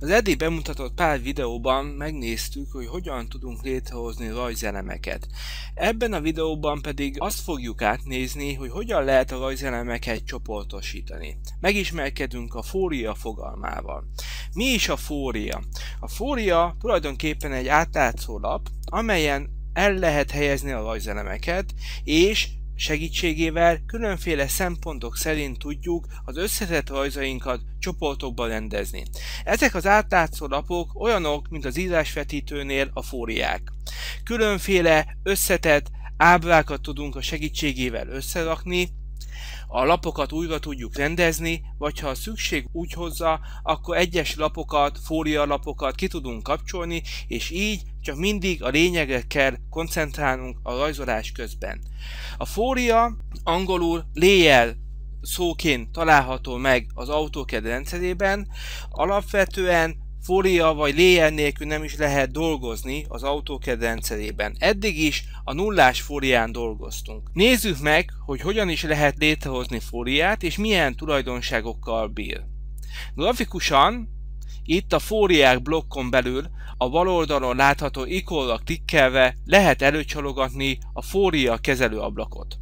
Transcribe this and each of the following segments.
Az eddig bemutatott pár videóban megnéztük, hogy hogyan tudunk létrehozni rajzelemeket. Ebben a videóban pedig azt fogjuk átnézni, hogy hogyan lehet a rajzelemeket csoportosítani. Megismerkedünk a fólia fogalmával. Mi is a fólia? A fólia tulajdonképpen egy átlátszó lap, amelyen el lehet helyezni a rajzelemeket, és segítségével különféle szempontok szerint tudjuk az összetett rajzainkat csoportokba rendezni. Ezek az átlátszó lapok olyanok, mint az írásvetítőnél a fóliák. Különféle összetett ábrákat tudunk a segítségével összerakni, a lapokat újra tudjuk rendezni, vagy ha a szükség úgy hozza, akkor egyes lapokat, fólialapokat ki tudunk kapcsolni, és így csak mindig a lényegre kell koncentrálnunk a rajzolás közben. A fólia angolul layer szóként található meg az AutoCAD rendszerében, alapvetően fólia vagy layer nélkül nem is lehet dolgozni az AutoCAD rendszerében. Eddig is a nullás fólián dolgoztunk. Nézzük meg, hogy hogyan is lehet létrehozni fóliát és milyen tulajdonságokkal bír. Grafikusan itt a fóliák blokkon belül a bal oldalon látható ikonra klikkelve lehet előcsalogatni a fólia kezelőablakot.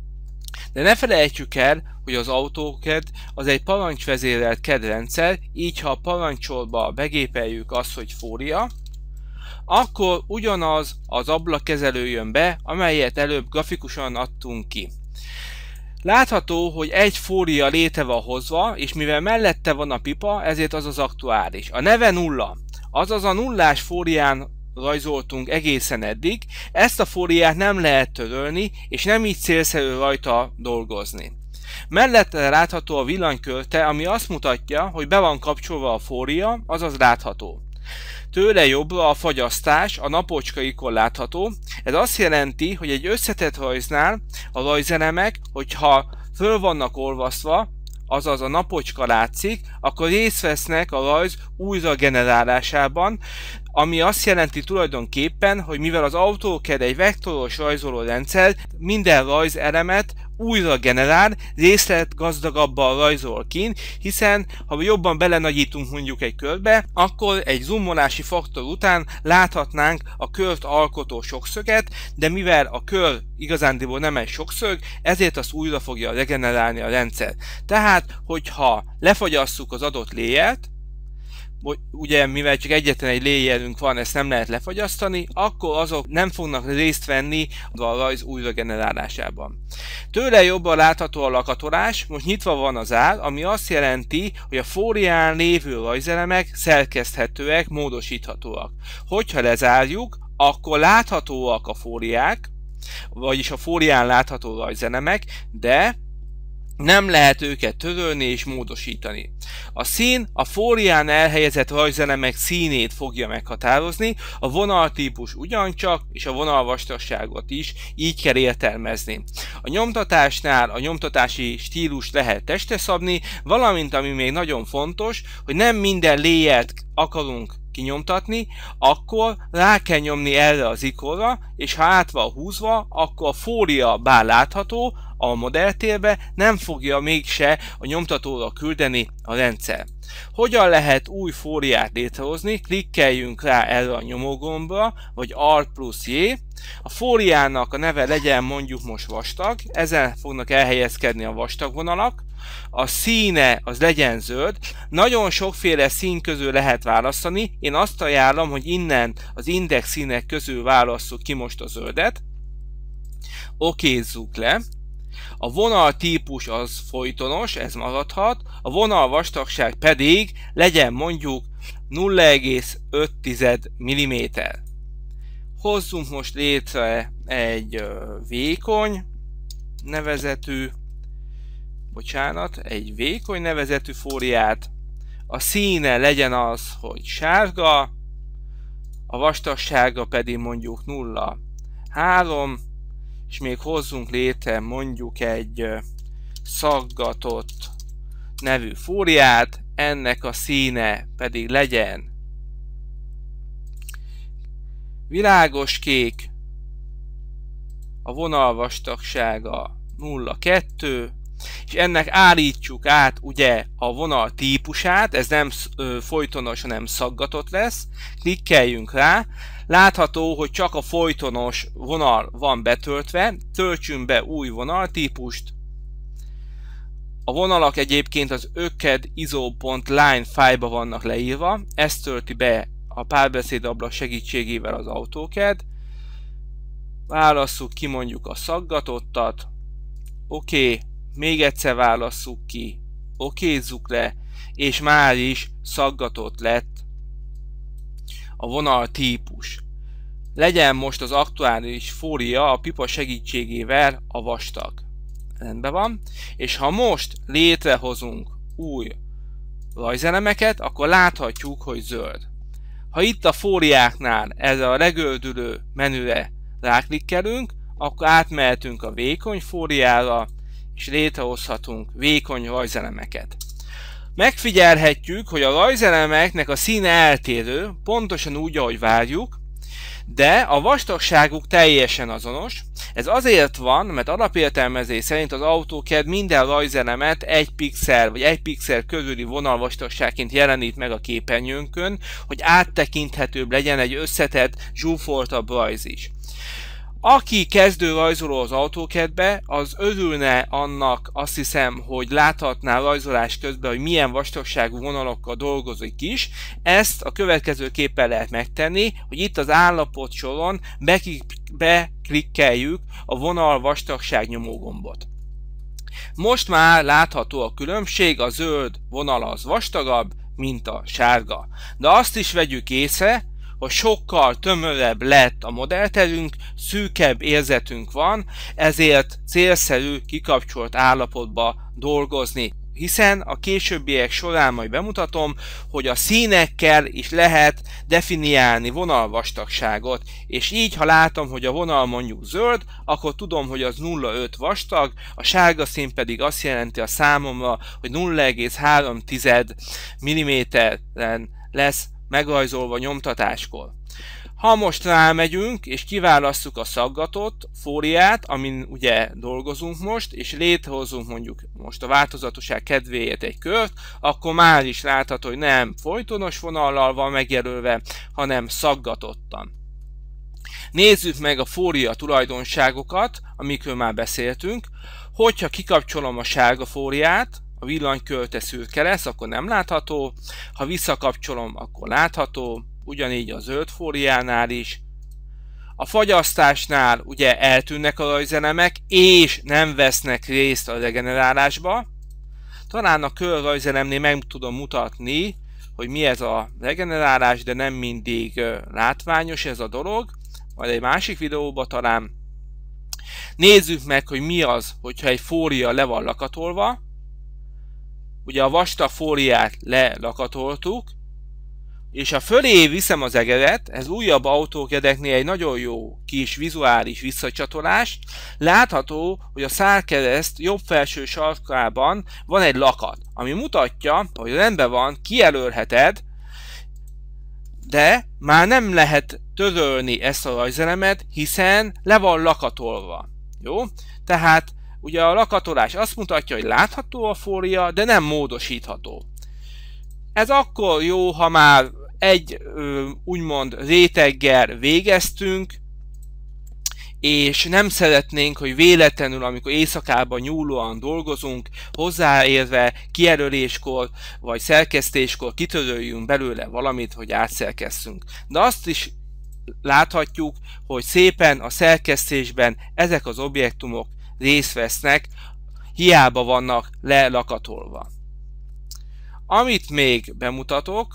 De ne felejtsük el, hogy az AutoCAD az egy parancsvezérelt CAD rendszer, így ha a parancsolba begépeljük azt, hogy fólia, akkor ugyanaz az ablakkezelő jön be, amelyet előbb grafikusan adtunk ki. Látható, hogy egy fólia létre van hozva, és mivel mellette van a pipa, ezért az az aktuális. A neve nulla, azaz a nullás fólián rajzoltunk egészen eddig, ezt a fóliát nem lehet törölni, és nem így célszerű rajta dolgozni. Mellette látható a villanykölte, ami azt mutatja, hogy be van kapcsolva a fólia, azaz látható. Tőle jobbra a fagyasztás, a napocska ikon látható. Ez azt jelenti, hogy egy összetett rajznál a rajzelemek, hogyha föl vannak olvasztva, azaz a napocska látszik, akkor részt vesznek a rajz újra generálásában, ami azt jelenti tulajdonképpen, hogy mivel az AutoCAD egy vektoros rajzoló rendszer, minden rajzelemet újra generál, részletgazdagabban rajzol ki, hiszen ha jobban belenagyítunk mondjuk egy körbe, akkor egy zoomolási faktor után láthatnánk a kört alkotó sokszöget, de mivel a kör igazándiból nem egy sokszög, ezért azt újra fogja regenerálni a rendszer. Tehát, hogyha lefagyasszuk az adott layert, ugye mivel csak egyetlen egy layerünk van, ezt nem lehet lefagyasztani, akkor azok nem fognak részt venni a rajz újragenerálásában. Tőle jobban látható a lakatolás, most nyitva van az ár, ami azt jelenti, hogy a fólián lévő rajzelemek szerkeszthetőek, módosíthatóak. Hogyha lezárjuk, akkor láthatóak a fóliák, vagyis a fólián látható rajzelemek, de nem lehet őket törölni és módosítani. A szín a fólián elhelyezett rajzelemek színét fogja meghatározni, a vonaltípus ugyancsak, és a vonalvastagságot is így kell értelmezni. A nyomtatásnál a nyomtatási stílus lehet testre szabni, valamint ami még nagyon fontos, hogy nem minden layert akarunk kinyomtatni, akkor rá kell nyomni erre az ikonra, és ha át van húzva, akkor a fólia bár látható a modelltérbe, nem fogja mégse a nyomtatóra küldeni a rendszer. Hogyan lehet új fóliát létrehozni? Klikkeljünk rá erre a nyomógombra, vagy Alt plusz J. A fóliának a neve legyen mondjuk most vastag, ezen fognak elhelyezkedni a vastag vonalak. A színe az legyen zöld, nagyon sokféle szín közül lehet választani, én azt ajánlom, hogy innen az index színek közül válasszuk ki most a zöldet. Okézzuk le. A vonal típus az folytonos, ez maradhat, a vonal vastagság pedig legyen mondjuk 0,5 mm. Hozzunk most létre egy vékony nevezetű fóliát. A színe legyen az, hogy sárga, a vastagsága pedig mondjuk 0,3, és még hozzunk létre mondjuk egy szaggatott nevű fóliát, ennek a színe pedig legyen világos kék, a vonal vastagsága 0,2, és ennek állítsuk át ugye a vonal típusát, ez nem folytonos, hanem szaggatott lesz, klikkeljünk rá, látható, hogy csak a folytonos vonal van betöltve, töltsünk be új vonaltípust. A vonalak egyébként az öked.iso.line fájlba vannak leírva, ezt tölti be a párbeszéd ablak segítségével az AutoCAD. Válasszuk ki mondjuk a szaggatottat, oké, még egyszer válasszuk ki, okézzuk le, és már is szaggatott lett a vonal típus. Legyen most az aktuális fólia a pipa segítségével a vastag. Rendben van, és ha most létrehozunk új rajzelemeket, akkor láthatjuk, hogy zöld. Ha itt a fóliáknál erre a legördülő menüre ráklikkelünk, akkor átmehetünk a vékony fóliára, és létrehozhatunk vékony rajzelemeket. Megfigyelhetjük, hogy a rajzelemeknek a színe eltérő, pontosan úgy, ahogy várjuk, de a vastagságuk teljesen azonos. Ez azért van, mert alapértelmezés szerint az AutoCAD minden rajzelemet 1 pixel vagy 1 pixel körüli vonalvastagságként jelenít meg a képernyőnkön, hogy áttekinthetőbb legyen egy összetett, zsúfoltabb rajz is. Aki kezdő rajzoló az AutoCAD-be, az örülne annak, azt hiszem, hogy láthatná rajzolás közben, hogy milyen vastagságú vonalokkal dolgozik is. Ezt a következőképpen lehet megtenni, hogy itt az állapot soron beklikkeljük a vonal vastagság nyomógombot. Most már látható a különbség, a zöld vonal az vastagabb, mint a sárga. De azt is vegyük észre, hogy sokkal tömörebb lett a modellterünk, szűkebb érzetünk van, ezért célszerű kikapcsolt állapotba dolgozni. Hiszen a későbbiek során majd bemutatom, hogy a színekkel is lehet definiálni vonalvastagságot, és így, ha látom, hogy a vonal mondjuk zöld, akkor tudom, hogy az 0,5 vastag, a sárga szín pedig azt jelenti a számomra, hogy 0,3 mm-en lesz megrajzolva nyomtatáskor. Ha most rámegyünk, és kiválasztjuk a szaggatott fóliát, amin ugye dolgozunk most, és létrehozunk mondjuk most a változatosság kedvéért egy kört, akkor már is látható, hogy nem folytonos vonallal van megjelölve, hanem szaggatottan. Nézzük meg a fólia tulajdonságokat, amikről már beszéltünk. Hogyha kikapcsolom a sárga fóliát, a villanykörte szürke lesz, akkor nem látható, ha visszakapcsolom, akkor látható, ugyanígy a zöld fóliánál is. A fagyasztásnál ugye eltűnnek a rajzelemek, és nem vesznek részt a regenerálásba. Talán a kör rajzelemnél meg tudom mutatni, hogy mi ez a regenerálás, de nem mindig látványos ez a dolog, majd egy másik videóban talán. Nézzük meg, hogy mi az, hogyha egy fólia le van lakatolva. Ugye a vastag fóliát lelakatoltuk, és ha fölé viszem az egeret, ez újabb AutoCAD-eknél egy nagyon jó kis vizuális visszacsatolás. Látható, hogy a szárkereszt jobb felső sarkában van egy lakat, ami mutatja, hogy rendben van, kijelölheted, de már nem lehet törölni ezt a rajzelemet, hiszen le van lakatolva. Jó? Tehát ugye a lakatolás azt mutatja, hogy látható a fólia, de nem módosítható. Ez akkor jó, ha már egy úgymond réteggel végeztünk, és nem szeretnénk, hogy véletlenül, amikor éjszakában nyúlóan dolgozunk, hozzáérve kijelöléskor vagy szerkesztéskor kitöröljünk belőle valamit, hogy átszerkesszünk. De azt is láthatjuk, hogy szépen a szerkesztésben ezek az objektumok részt vesznek, hiába vannak lelakatolva. Amit még bemutatok,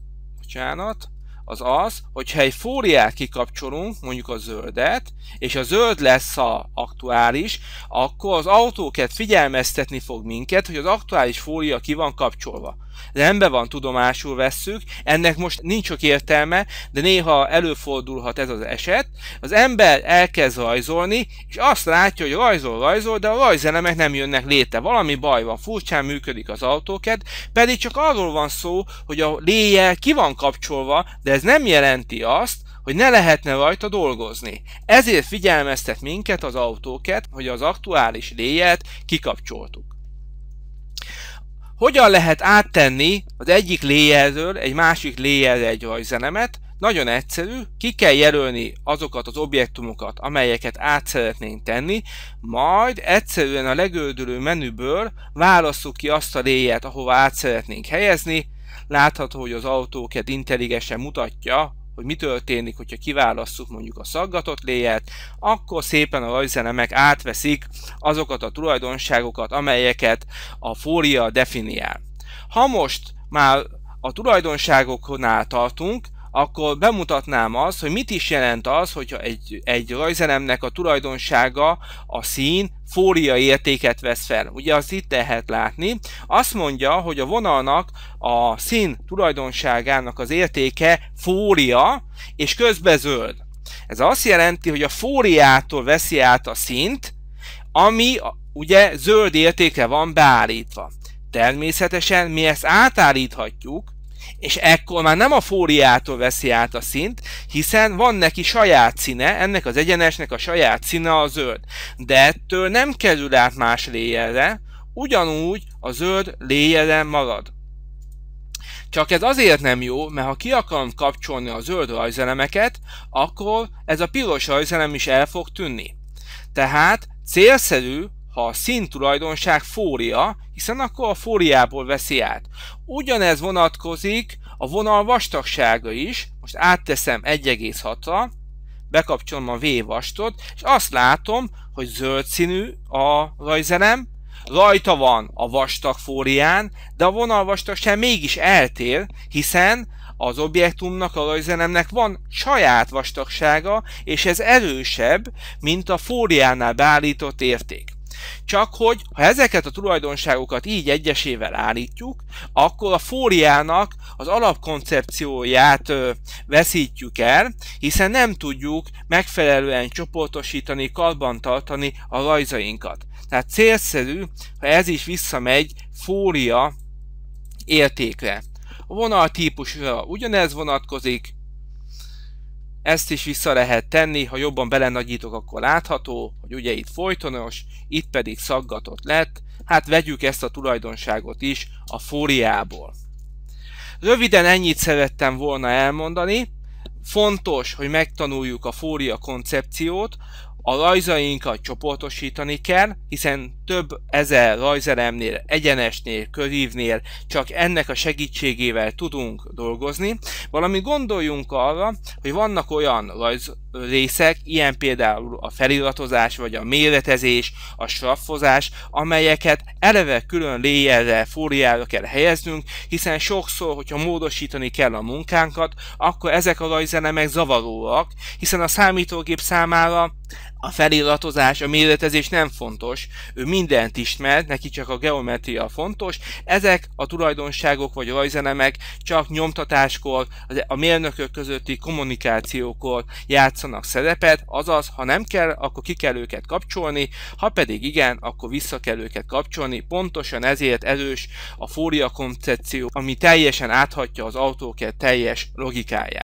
az az, hogyha egy fóliát kikapcsolunk, mondjuk a zöldet, és a zöld lesz az aktuális, akkor az AutoCAD figyelmeztetni fog minket, hogy az aktuális fólia ki van kapcsolva. Rendben van, tudomásul vesszük, ennek most nincs sok értelme, de néha előfordulhat ez az eset. Az ember elkezd rajzolni, és azt látja, hogy rajzol, de a rajzelemek nem jönnek létre. Valami baj van, furcsán működik az AutoCAD, pedig csak arról van szó, hogy a layer ki van kapcsolva, de ez nem jelenti azt, hogy ne lehetne rajta dolgozni. Ezért figyelmeztet minket az AutoCAD, hogy az aktuális layert kikapcsoltuk. Hogyan lehet áttenni az egyik layerről egy másik layerre egy rajzelemet? Nagyon egyszerű, ki kell jelölni azokat az objektumokat, amelyeket át szeretnénk tenni, majd egyszerűen a legördülő menüből válasszuk ki azt a layert, ahova át szeretnénk helyezni. Látható, hogy az AutoCAD intelligensen mutatja, hogy mi történik, hogyha kiválasszuk mondjuk a szaggatott layert, akkor szépen a rajzelemek átveszik azokat a tulajdonságokat, amelyeket a fólia definiál. Ha most már a tulajdonságoknál tartunk, akkor bemutatnám azt, hogy mit is jelent az, hogyha egy rajzelemnek a tulajdonsága a szín fólia értéket vesz fel. Ugye azt itt lehet látni. Azt mondja, hogy a vonalnak a szín tulajdonságának az értéke fólia, és közben zöld. Ez azt jelenti, hogy a fóliától veszi át a színt, ami ugye zöld értékre van beállítva. Természetesen mi ezt átállíthatjuk, és ekkor már nem a fóliától veszi át a színt, hiszen van neki saját színe, ennek az egyenesnek a saját színe a zöld. De ettől nem kerül át más layerre, ugyanúgy a zöld layeren marad. Csak ez azért nem jó, mert ha ki akarom kapcsolni a zöld rajzelemeket, akkor ez a piros rajzelem is el fog tűnni. Tehát célszerű, ha a szín tulajdonság fólia, hiszen akkor a fóliából veszi át. Ugyanez vonatkozik a vonal vastagsága is. Most átteszem 1,6-ra, bekapcsolom a V vastot, és azt látom, hogy zöld színű a rajzelem, rajta van a vastag fólián, de a vonal vastagság mégis eltér, hiszen az objektumnak, a rajzelemnek van saját vastagsága, és ez erősebb, mint a fóliánál beállított érték. Csak hogy, ha ezeket a tulajdonságokat így egyesével állítjuk, akkor a fóliának az alapkoncepcióját veszítjük el, hiszen nem tudjuk megfelelően csoportosítani, karbantartani a rajzainkat. Tehát célszerű, ha ez is visszamegy fólia értékre. A vonaltípusra ugyanez vonatkozik, ezt is vissza lehet tenni, ha jobban belenagyítok, akkor látható, hogy ugye itt folytonos, itt pedig szaggatott lett. Hát vegyük ezt a tulajdonságot is a fóliából. Röviden ennyit szerettem volna elmondani. Fontos, hogy megtanuljuk a fólia koncepciót, a rajzainkat csoportosítani kell, hiszen több ezer rajzelemnél, egyenesnél, körívnél csak ennek a segítségével tudunk dolgozni, valamint gondoljunk arra, hogy vannak olyan rajzrészek, ilyen például a feliratozás, vagy a méretezés, a straffozás, amelyeket eleve külön layerre, fóliára kell helyeznünk, hiszen sokszor, hogyha módosítani kell a munkánkat, akkor ezek a rajzelemek zavaróak, hiszen a számítógép számára a feliratozás, a méretezés nem fontos, ő mindent ismer, neki csak a geometria fontos, ezek a tulajdonságok vagy rajzelemek csak nyomtatáskor, a mérnökök közötti kommunikációkor játszanak szerepet, azaz, ha nem kell, akkor ki kell őket kapcsolni, ha pedig igen, akkor vissza kell őket kapcsolni, pontosan ezért erős a fólia koncepció, ami teljesen áthatja az AutoCAD teljes logikáját.